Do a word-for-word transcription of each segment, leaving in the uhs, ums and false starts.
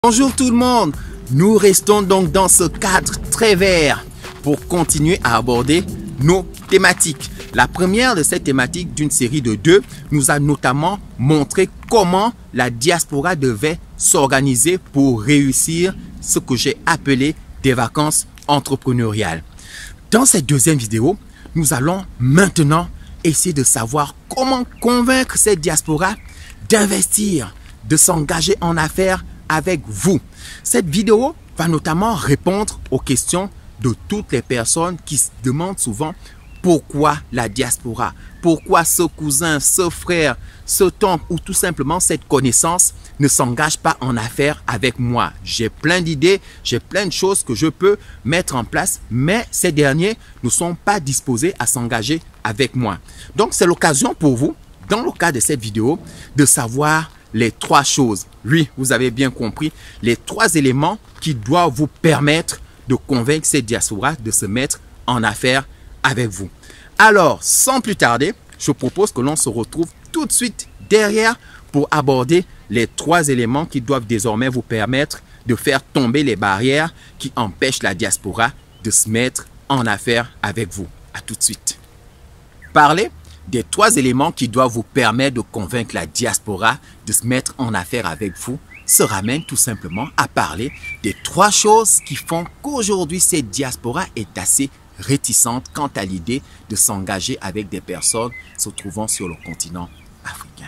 Bonjour tout le monde, nous restons donc dans ce cadre très vert pour continuer à aborder nos thématiques. La première de ces thématiques d'une série de deux nous a notamment montré comment la diaspora devait s'organiser pour réussir ce que j'ai appelé des vacances entrepreneuriales. Dans cette deuxième vidéo, nous allons maintenant essayer de savoir comment convaincre cette diaspora d'investir, de s'engager en affaires avec vous. Cette vidéo va notamment répondre aux questions de toutes les personnes qui se demandent souvent pourquoi la diaspora, pourquoi ce cousin, ce frère, ce tonton ou tout simplement cette connaissance ne s'engage pas en affaires avec moi. J'ai plein d'idées, j'ai plein de choses que je peux mettre en place, mais ces derniers ne sont pas disposés à s'engager avec moi. Donc c'est l'occasion pour vous, dans le cas de cette vidéo, de savoir les trois choses. Oui, vous avez bien compris, les trois éléments qui doivent vous permettre de convaincre cette diaspora de se mettre en affaires avec vous. Alors, sans plus tarder, je propose que l'on se retrouve tout de suite derrière pour aborder les trois éléments qui doivent désormais vous permettre de faire tomber les barrières qui empêchent la diaspora de se mettre en affaires avec vous. À tout de suite. Parler des trois éléments qui doivent vous permettre de convaincre la diaspora de se mettre en affaires avec vous se ramène tout simplement à parler des trois choses qui font qu'aujourd'hui cette diaspora est assez réticente quant à l'idée de s'engager avec des personnes se trouvant sur le continent africain.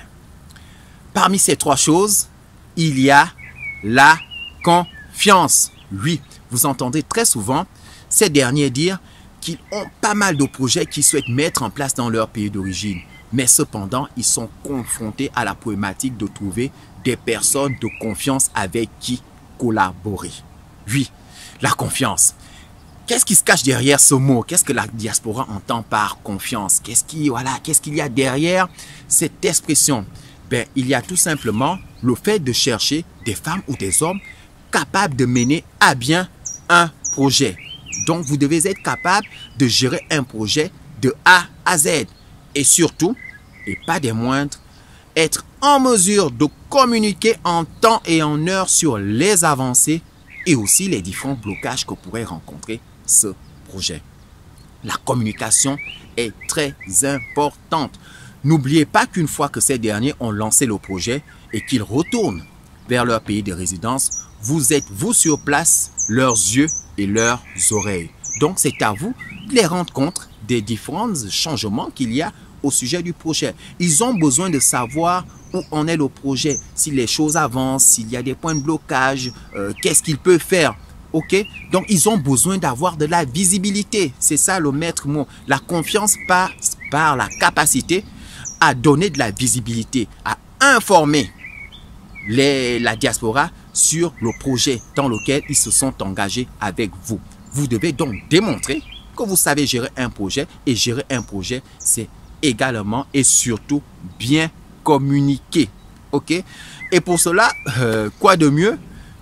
Parmi ces trois choses, il y a la confiance. Oui, vous entendez très souvent ces derniers dire qu'ils ont pas mal de projets qu'ils souhaitent mettre en place dans leur pays d'origine. Mais cependant, ils sont confrontés à la problématique de trouver des personnes de confiance avec qui collaborer. Oui, la confiance. Qu'est-ce qui se cache derrière ce mot? Qu'est-ce que la diaspora entend par confiance? Qu'est-ce qui, voilà, qu'est-ce qu'il y a derrière cette expression? Ben, il y a tout simplement le fait de chercher des femmes ou des hommes capables de mener à bien un projet. Donc, vous devez être capable de gérer un projet de A à Z. Et surtout, et pas des moindres, être en mesure de communiquer en temps et en heure sur les avancées et aussi les différents blocages que pourrait rencontrer ce projet. La communication est très importante. N'oubliez pas qu'une fois que ces derniers ont lancé le projet et qu'ils retournent vers leur pays de résidence, vous êtes, vous, sur place, leurs yeux et leurs oreilles. Donc, c'est à vous de les rendre compte des différents changements qu'il y a au sujet du projet. Ils ont besoin de savoir où en est le projet, si les choses avancent, s'il y a des points de blocage, euh, qu'est-ce qu'ils peuvent faire. Ok? Donc, ils ont besoin d'avoir de la visibilité. C'est ça le maître mot. La confiance passe par la capacité à donner de la visibilité, à informer les, la diaspora sur le projet dans lequel ils se sont engagés avec vous. Vous devez donc démontrer que vous savez gérer un projet, et gérer un projet, c'est également et surtout bien communiquer. Ok? Et pour cela, euh, quoi de mieux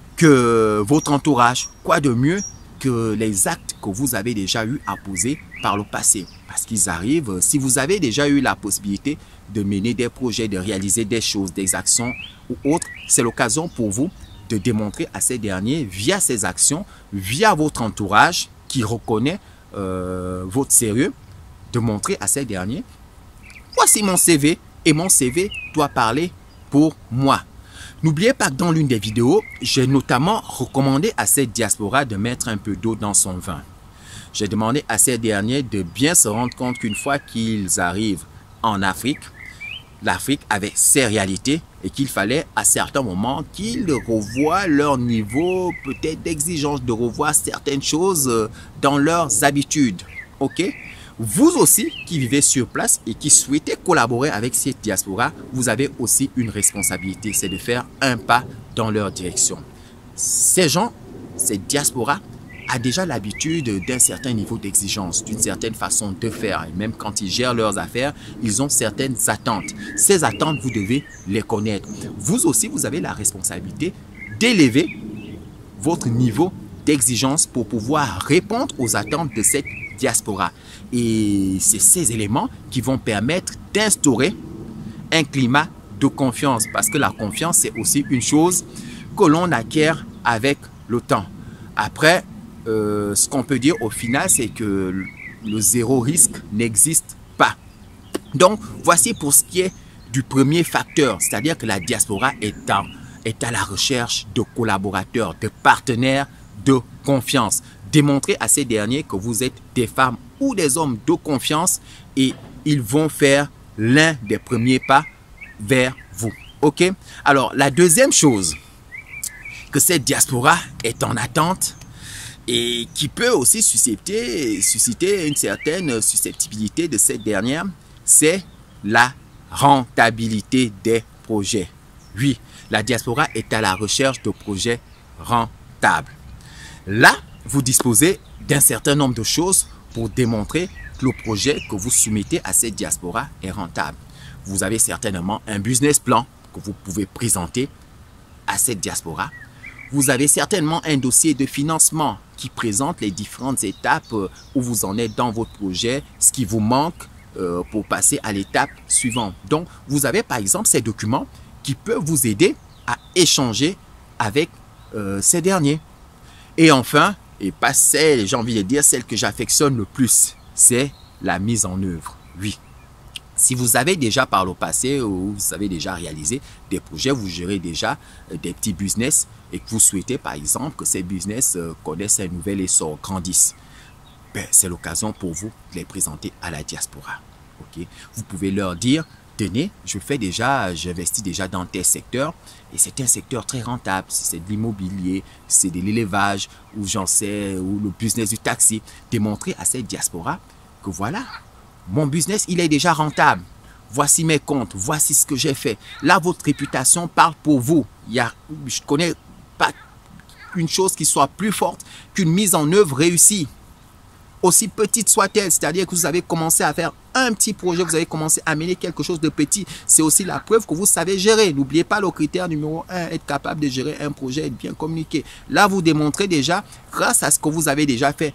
que votre entourage? Quoi de mieux que les actes que vous avez déjà eu à poser par le passé? Parce qu'ils arrivent, si vous avez déjà eu la possibilité de mener des projets, de réaliser des choses, des actions ou autres, c'est l'occasion pour vous de démontrer à ces derniers, via ces actions, via votre entourage qui reconnaît euh, votre sérieux, de montrer à ces derniers, voici mon C V et mon C V doit parler pour moi. N'oubliez pas que dans l'une des vidéos, j'ai notamment recommandé à cette diaspora de mettre un peu d'eau dans son vin. J'ai demandé à ces derniers de bien se rendre compte qu'une fois qu'ils arrivent en Afrique, l'Afrique avait ses réalités et qu'il fallait à certains moments qu'ils revoient leur niveau peut-être d'exigence, de revoir certaines choses dans leurs habitudes. Ok? Vous aussi qui vivez sur place et qui souhaitez collaborer avec cette diaspora, vous avez aussi une responsabilité, c'est de faire un pas dans leur direction. Ces gens, cette diaspora, a déjà l'habitude d'un certain niveau d'exigence, d'une certaine façon de faire. Et même quand ils gèrent leurs affaires, ils ont certaines attentes. Ces attentes, vous devez les connaître. Vous aussi, vous avez la responsabilité d'élever votre niveau d'exigence pour pouvoir répondre aux attentes de cette diaspora. Et c'est ces éléments qui vont permettre d'instaurer un climat de confiance. Parce que la confiance, c'est aussi une chose que l'on acquiert avec le temps. Après, euh, ce qu'on peut dire au final, c'est que le zéro risque n'existe pas. Donc, voici pour ce qui est du premier facteur, c'est-à-dire que la diaspora est, en, est à la recherche de collaborateurs, de partenaires de confiance. Démontrez à ces derniers que vous êtes des femmes ou des hommes de confiance et ils vont faire l'un des premiers pas vers vous. Ok? Alors, la deuxième chose que cette diaspora est en attente et qui peut aussi susciter, susciter une certaine susceptibilité de cette dernière, c'est la rentabilité des projets. Oui, la diaspora est à la recherche de projets rentables. Là, vous disposez d'un certain nombre de choses pour démontrer que le projet que vous soumettez à cette diaspora est rentable. Vous avez certainement un business plan que vous pouvez présenter à cette diaspora. Vous avez certainement un dossier de financement qui présente les différentes étapes où vous en êtes dans votre projet, ce qui vous manque euh, pour passer à l'étape suivante. Donc, vous avez par exemple ces documents qui peuvent vous aider à échanger avec euh, ces derniers. Et enfin, et pas celle, j'ai envie de dire, celle que j'affectionne le plus, c'est la mise en œuvre. Oui. Si vous avez déjà par le passé ou vous avez déjà réalisé des projets, vous gérez déjà des petits business et que vous souhaitez par exemple que ces business connaissent un nouvel essor, grandissent, ben, c'est l'occasion pour vous de les présenter à la diaspora. Okay? Vous pouvez leur dire, tenez, je fais déjà, j'investis déjà dans tel secteur et c'est un secteur très rentable. C'est de l'immobilier, c'est de l'élevage ou j'en sais, ou le business du taxi. Démontrer à cette diaspora que voilà, mon business, il est déjà rentable. Voici mes comptes, voici ce que j'ai fait. Là, votre réputation parle pour vous. Il y a, je ne connais pas une chose qui soit plus forte qu'une mise en œuvre réussie. Aussi petite soit-elle, c'est-à-dire que vous avez commencé à faire un petit projet, vous avez commencé à mener quelque chose de petit. C'est aussi la preuve que vous savez gérer. N'oubliez pas le critère numéro un, être capable de gérer un projet, être bien communiqué. Là, vous démontrez déjà, grâce à ce que vous avez déjà fait,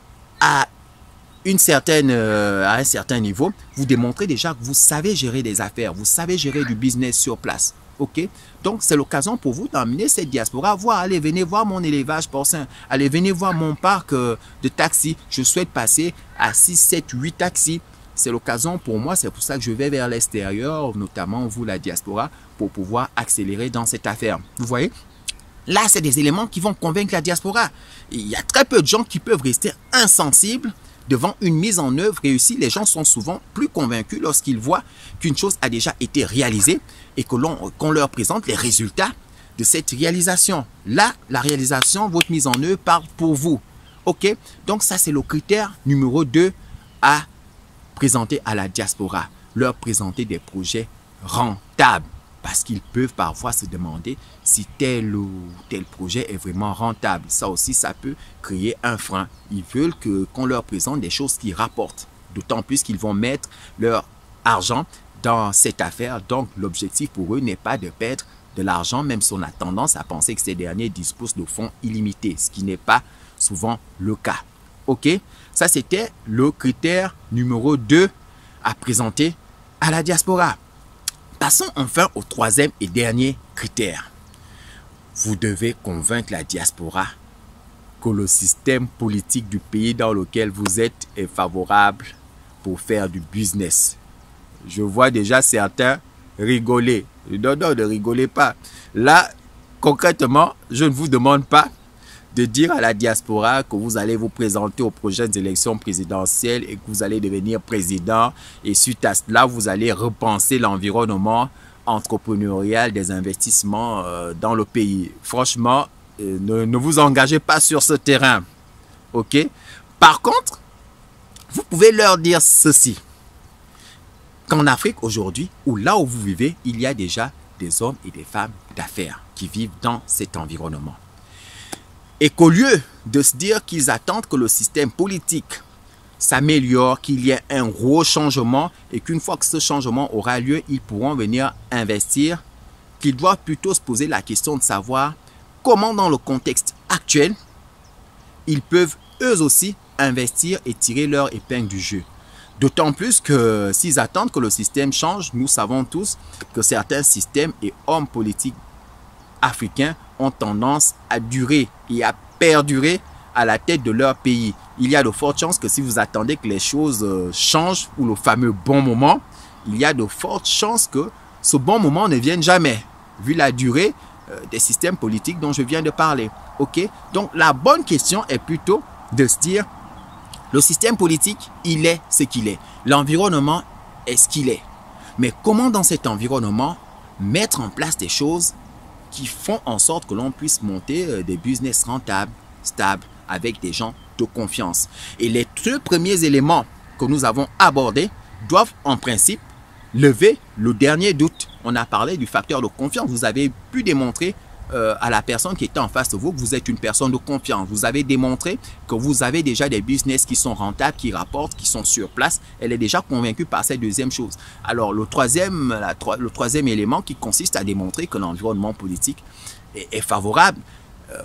à Une certaine, euh, à un certain niveau, vous démontrez déjà que vous savez gérer des affaires, vous savez gérer du business sur place. Ok? Donc, c'est l'occasion pour vous d'emmener cette diaspora, voir, allez, venez voir mon élevage porcin, allez, venez voir mon parc euh, de taxis. Je souhaite passer à six, sept, huit taxis. C'est l'occasion pour moi, c'est pour ça que je vais vers l'extérieur, notamment vous, la diaspora, pour pouvoir accélérer dans cette affaire. Vous voyez? Là, c'est des éléments qui vont convaincre la diaspora. Il y a très peu de gens qui peuvent rester insensibles devant une mise en œuvre réussie. Les gens sont souvent plus convaincus lorsqu'ils voient qu'une chose a déjà été réalisée et que l'on qu'on leur présente les résultats de cette réalisation. Là, la réalisation, votre mise en œuvre parle pour vous. Ok? Donc ça, c'est le critère numéro deux à présenter à la diaspora. Leur présenter des projets rentables. Parce qu'ils peuvent parfois se demander si tel ou tel projet est vraiment rentable. Ça aussi, ça peut créer un frein. Ils veulent que, qu'on leur présente des choses qui rapportent. D'autant plus qu'ils vont mettre leur argent dans cette affaire. Donc, l'objectif pour eux n'est pas de perdre de l'argent, même si on a tendance à penser que ces derniers disposent de fonds illimités, ce qui n'est pas souvent le cas. Ok? Ça, c'était le critère numéro deux à présenter à la diaspora. Passons enfin au troisième et dernier critère. Vous devez convaincre la diaspora que le système politique du pays dans lequel vous êtes est favorable pour faire du business. Je vois déjà certains rigoler. Non, non, ne rigolez pas. Là, concrètement, je ne vous demande pas de dire à la diaspora que vous allez vous présenter aux prochaines élections présidentielles et que vous allez devenir président. Et suite à cela, vous allez repenser l'environnement entrepreneurial des investissements euh, dans le pays. Franchement, euh, ne, ne vous engagez pas sur ce terrain. Ok? Par contre, vous pouvez leur dire ceci. Qu'en Afrique aujourd'hui, ou là où vous vivez, il y a déjà des hommes et des femmes d'affaires qui vivent dans cet environnement. Et qu'au lieu de se dire qu'ils attendent que le système politique s'améliore, qu'il y ait un gros changement et qu'une fois que ce changement aura lieu, ils pourront venir investir, qu'ils doivent plutôt se poser la question de savoir comment dans le contexte actuel, ils peuvent eux aussi investir et tirer leur épingle du jeu. D'autant plus que s'ils attendent que le système change, nous savons tous que certains systèmes et hommes politiques africains ont tendance à durer et à perdurer à la tête de leur pays. Il y a de fortes chances que si vous attendez que les choses changent ou le fameux bon moment, il y a de fortes chances que ce bon moment ne vienne jamais, vu la durée euh, des systèmes politiques dont je viens de parler. Ok? Donc, la bonne question est plutôt de se dire, le système politique, il est ce qu'il est. L'environnement est ce qu'il est. Mais comment dans cet environnement mettre en place des choses qui font en sorte que l'on puisse monter euh, des business rentables, stables, avec des gens de confiance. Et les deux premiers éléments que nous avons abordés doivent en principe lever le dernier doute. On a parlé du facteur de confiance. Vous avez pu démontrer euh, à la personne qui était en face de vous que vous êtes une personne de confiance. Vous avez démontré que vous avez déjà des business qui sont rentables, qui rapportent, qui sont sur place. Elle est déjà convaincue par cette deuxième chose. Alors le troisième, la, le troisième élément qui consiste à démontrer que l'environnement politique est, est favorable, Euh,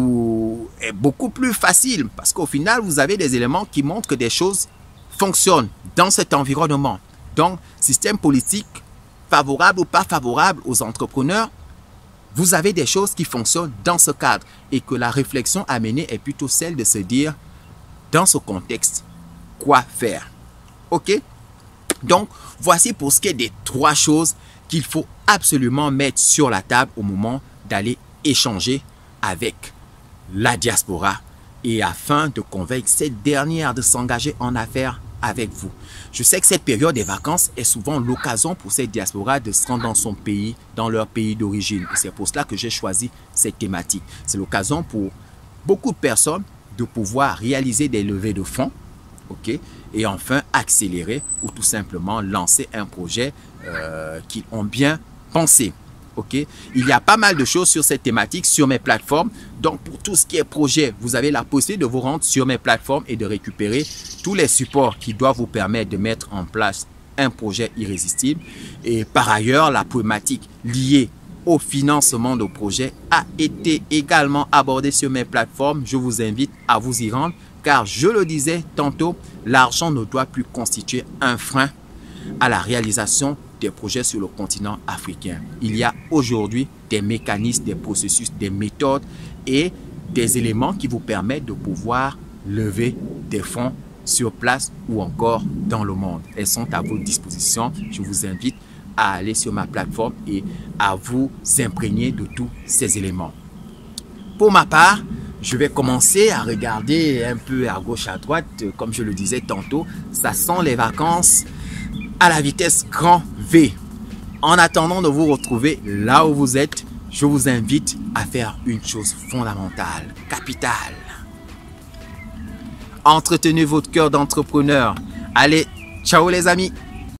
ou est beaucoup plus facile parce qu'au final, vous avez des éléments qui montrent que des choses fonctionnent dans cet environnement. Donc, système politique favorable ou pas favorable aux entrepreneurs, vous avez des choses qui fonctionnent dans ce cadre et que la réflexion à mener est plutôt celle de se dire, dans ce contexte, quoi faire? Ok? Donc, voici pour ce qui est des trois choses qu'il faut absolument mettre sur la table au moment d'aller échanger avec la diaspora et afin de convaincre cette dernière de s'engager en affaires avec vous. Je sais que cette période des vacances est souvent l'occasion pour cette diaspora de se rendre dans son pays, dans leur pays d'origine. Et c'est pour cela que j'ai choisi cette thématique. C'est l'occasion pour beaucoup de personnes de pouvoir réaliser des levées de fonds, ok, et enfin accélérer ou tout simplement lancer un projet euh, qu'ils ont bien pensé. Okay. Il y a pas mal de choses sur cette thématique sur mes plateformes. Donc, pour tout ce qui est projet, vous avez la possibilité de vous rendre sur mes plateformes et de récupérer tous les supports qui doivent vous permettre de mettre en place un projet irrésistible. Et par ailleurs, la problématique liée au financement de projet a été également abordée sur mes plateformes. Je vous invite à vous y rendre car je le disais tantôt, l'argent ne doit plus constituer un frein à la réalisation des projets sur le continent africain. Il y a aujourd'hui des mécanismes, des processus, des méthodes et des éléments qui vous permettent de pouvoir lever des fonds sur place ou encore dans le monde. Elles sont à votre disposition. Je vous invite à aller sur ma plateforme et à vous imprégner de tous ces éléments. Pour ma part, je vais commencer à regarder un peu à gauche, à droite. Comme je le disais tantôt, ça sent les vacances à la vitesse grand V. En attendant de vous retrouver là où vous êtes, je vous invite à faire une chose fondamentale, capitale. Entretenez votre cœur d'entrepreneur. Allez, ciao les amis!